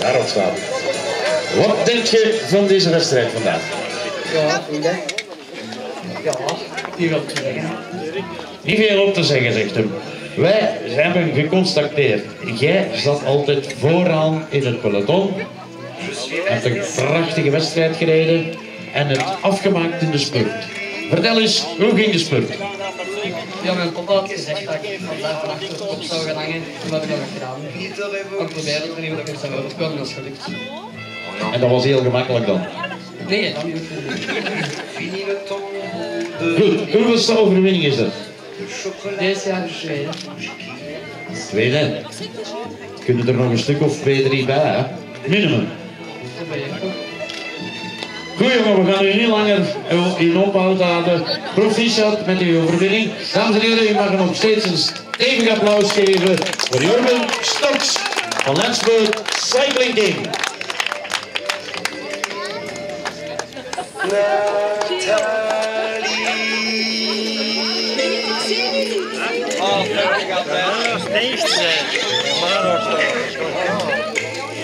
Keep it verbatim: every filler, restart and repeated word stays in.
Daarop staat. Wat denk je van deze wedstrijd vandaag? Ja, goed hè. Ja, hier op te zeggen. Niet veel op te zeggen, zegt hem. Wij hebben geconstateerd, jij zat altijd vooraan in het peloton. Je hebt een prachtige wedstrijd gereden en het afgemaakt in de spurt. Vertel eens, hoe ging de spurt? Ja, mijn papa had gezegd dat ik vandaag van achter de kop zou gaan hangen. Toen heb ik dat nog gedaan. Ik probeerde het niet, dat ik het zou uitkomen, dat is gelukt. En dat was heel gemakkelijk dan. Nee, dat niet. Goed, hoeveelste overwinning is dat? Deze jaar de tweede. Tweede. Kunnen er nog een stuk of twee, drie bij, hè? Minimum. Dat ben je ook. Goed jongen, we gaan u niet langer in ophoud houden. Proficiat met uw overwinning. Dames en heren, u mag nog steeds een stevig applaus geven voor Jurgen Stoks van Lensburg Cycling Team. Oh, dat gaat best. Dat is niks. Maar